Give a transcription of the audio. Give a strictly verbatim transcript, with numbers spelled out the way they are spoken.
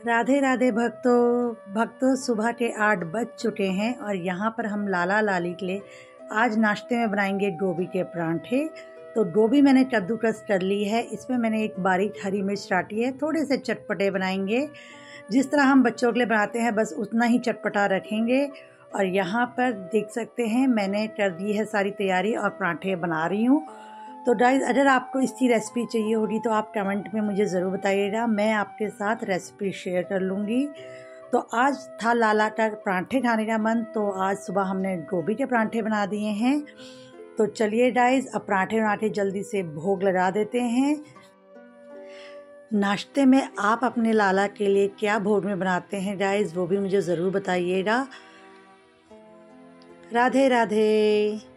राधे राधे भक्तों भक्तों सुबह के आठ बज चुके हैं और यहाँ पर हम लाला लाली के लिए आज नाश्ते में बनाएंगे गोभी के परांठे। तो गोभी मैंने कद्दूकस कर ली है, इसमें मैंने एक बारीक हरी मिर्च काटी है। थोड़े से चटपटे बनाएंगे, जिस तरह हम बच्चों के लिए बनाते हैं बस उतना ही चटपटा रखेंगे। और यहाँ पर देख सकते हैं मैंने कर दी है सारी तैयारी और परांठे बना रही हूँ। तो गाइस, अगर आपको इसकी रेसिपी चाहिए होगी तो आप कमेंट में मुझे ज़रूर बताइएगा, मैं आपके साथ रेसिपी शेयर कर लूँगी। तो आज था लाला का परांठे खाने का मन, तो आज सुबह हमने गोभी के परांठे बना दिए हैं। तो चलिए गाइस, अब परांठे बना के जल्दी से भोग लगा देते हैं। नाश्ते में आप अपने लाला के लिए क्या भोग में बनाते हैं गाइस, वो भी मुझे ज़रूर बताइएगा। राधे राधे।